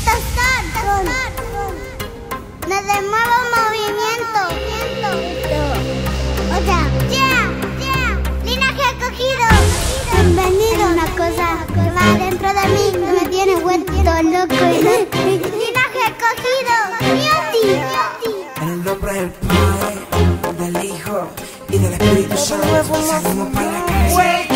Me de nuevo movimiento. O sea, linaje acogido. Bienvenido. Una cosa que va dentro de mí, que me tiene vuelto loco. Linaje acogido. Music. En el nombre del Padre, del Hijo y del Espíritu Santo, salimos para la calle.